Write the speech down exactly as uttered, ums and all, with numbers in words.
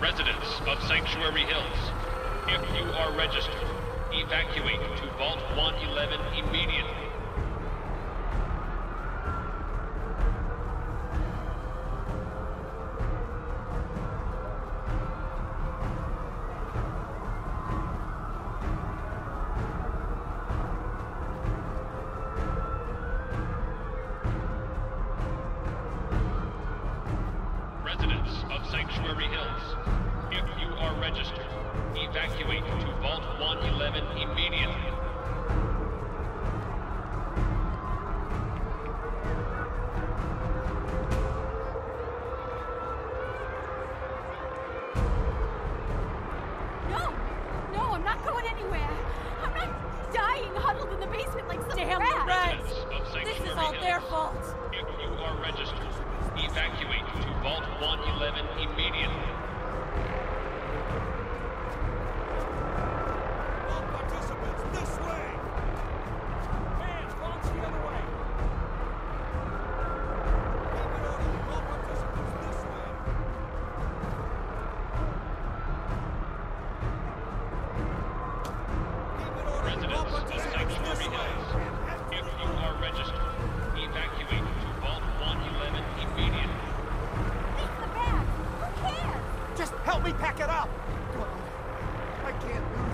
Residents of Sanctuary Hills, if you are registered, evacuate to Vault one eleven immediately. Residents of Sanctuary Hills, if you are registered, evacuate to Vault one eleven immediately. No! No, I'm not going anywhere! I'm not dying huddled in the basement like some Damn rat! rats! Residents of Sanctuary This is all their Hills, fault! if you are registered, evacuate to Vault one eleven immediately. All participants, this way! Hands, launch the other way! Keep it orderly. All participants, this way! Keep it orderly. All Residents of participants, Sanctuary this way! Hills, if you are registered, evacuate to Vault one eleven immediately. Leave the bag! Who cares? Just help me pack it up! God, I can't lose